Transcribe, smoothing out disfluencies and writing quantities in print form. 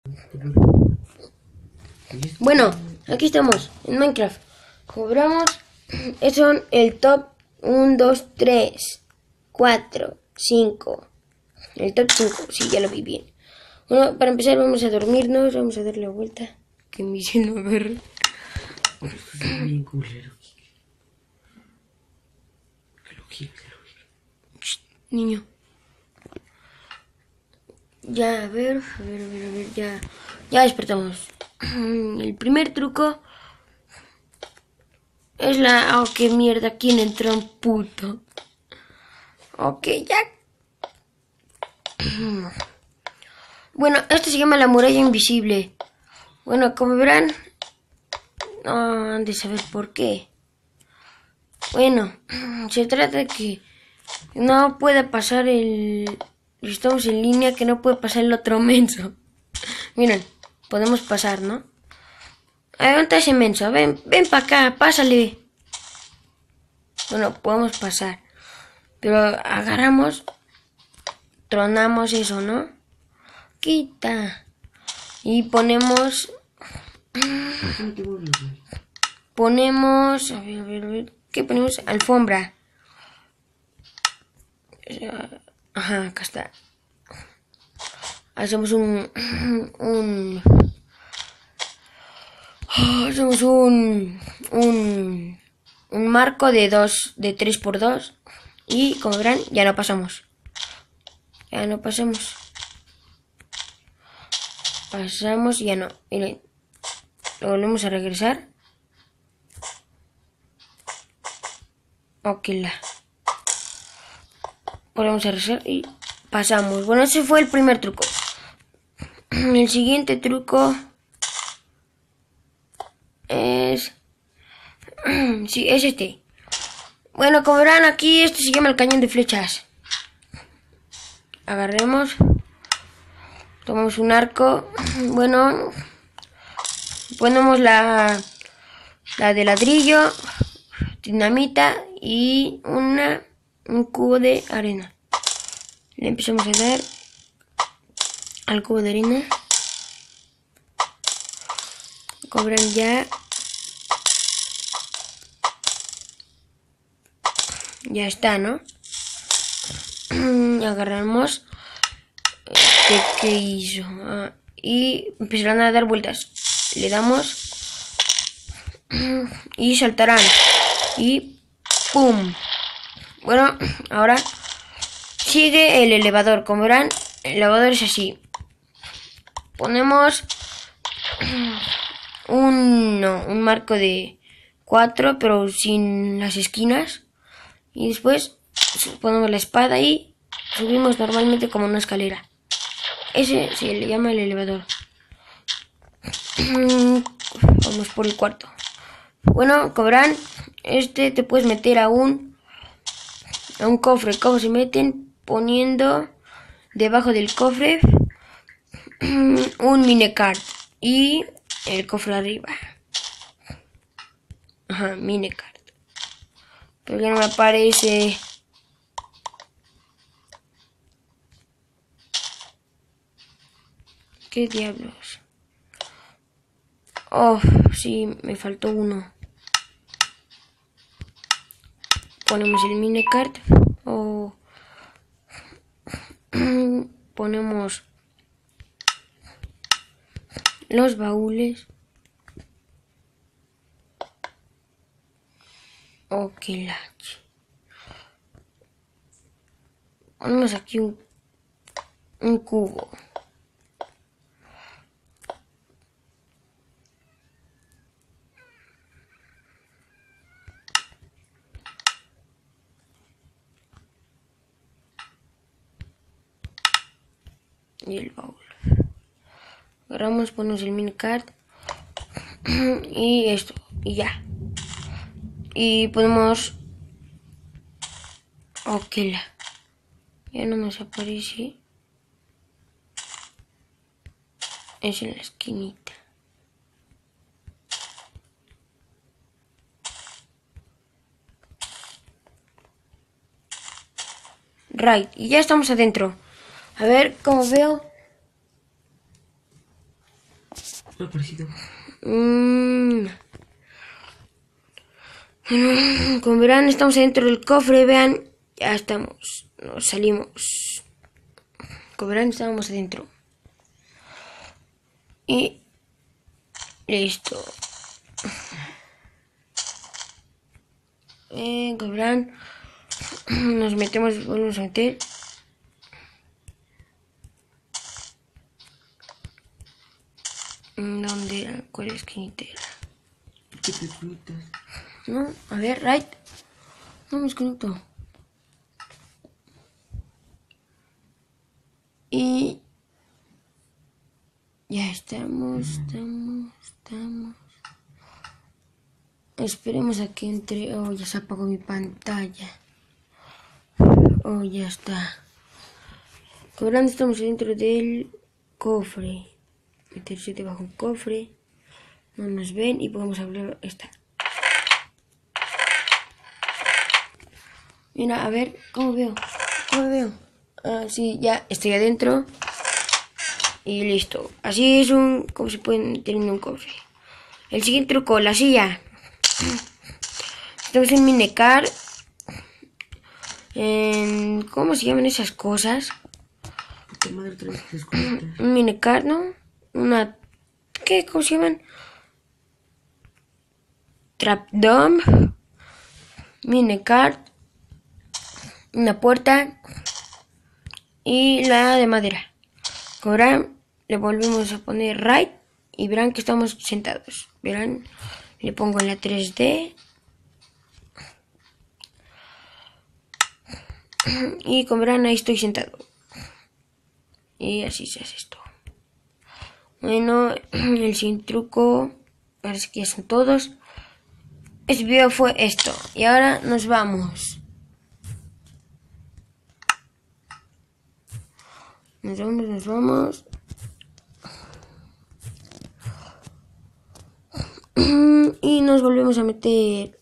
Bueno, aquí estamos en Minecraft. Cobramos. Estos son el top 1, 2, 3, 4, 5. El top 5, sí, ya lo vi bien. Bueno, para empezar vamos a dormirnos, vamos a dar la vuelta. Que me hice no ver. Bien culero. Niño. Ya, a ver, ya despertamos. El primer truco es la... Oh, qué mierda, ¿quién entró en puto? Ok, ya. Bueno, esto se llama la muralla invisible. Bueno, como verán, no han de saber por qué. Bueno, se trata de que no puede pasar el... Estamos en línea, que no puede pasar el otro menso. Miren, podemos pasar, ¿no? Adelanta ese menso, ven para acá, pásale. Bueno, podemos pasar. Pero agarramos, tronamos eso, ¿no? Quita. Y ponemos... a ver, ¿qué ponemos? Alfombra. Ajá, acá está. Hacemos hacemos un marco de 3x2 y como verán ya no pasamos. Pasamos y ya no. Miren, lo volvemos a regresar. Ok, volvemos a regresar y pasamos. Bueno, ese fue el primer truco. El siguiente truco es... Sí, es este. Bueno, como verán aquí, este se llama el cañón de flechas. Agarremos. Tomamos un arco. Bueno, ponemos la de ladrillo, dinamita y un cubo de arena. Le empezamos a dar al cubo de arena. Cobran ya. Ya está, ¿no? Agarramos. ¿Qué hizo? Y empezarán a dar vueltas. Le damos. Y saltarán. Y ¡pum! Bueno, ahora sigue el elevador. Como verán, el elevador es así. Ponemos un marco de 4, pero sin las esquinas. Y después ponemos la espada y subimos normalmente como una escalera. Ese se le llama el elevador. Vamos por el cuarto. Bueno, como verán, te puedes meter a un cofre. ¿Cómo se meten? Poniendo debajo del cofre un minecart y el cofre arriba. Ajá, minecart. Pero ya no me aparece. ¿Qué diablos? Oh, sí, me faltó uno. Ponemos el minecart. Oh. Ponemos los baúles. Ok, ponemos aquí un cubo. Y el baúl. Agarramos, ponemos el minecart. Y esto. Y ya. Y podemos... Ok, ya no nos aparece. Es en la esquinita. Right, y ya estamos adentro. A ver, como veo. Lo parecido. Bueno, como verán, estamos dentro del cofre. Vean, ya estamos. Nos salimos. Como verán, estábamos adentro. Y listo. Como verán, nos metemos, volvemos a meter. ¿Dónde era? ¿Cuál esquinita era? ¿Por qué te desconectas? No, a ver, right. No me desconecto. Y ya estamos. Esperemos a que entre. Oh, ya se apagó mi pantalla. Oh, ya está. Cobrando, estamos dentro del cofre. Meterse debajo del cofre. No nos ven y podemos abrir esta. Mira, a ver, ¿cómo veo? ¿Cómo veo? Ah, sí, ya estoy adentro. Y listo. Así es como se puede meter en un cofre. El siguiente truco, la silla. Estamos en Minecar. ¿Cómo se llaman esas cosas? Puta madre, otra vez te desconectas. Un Minecar, ¿no? ¿Cómo se llaman? Trapdome. Minecar. Una puerta. Y la de madera. Ahora le volvemos a poner right. Y verán que estamos sentados. Verán, le pongo en la 3D. Y como verán, ahí estoy sentado. Y así se hace esto. Bueno, el sin truco. Parece que ya son todos. Este video fue esto. Y ahora nos vamos. Nos vamos. Y nos volvemos a meter.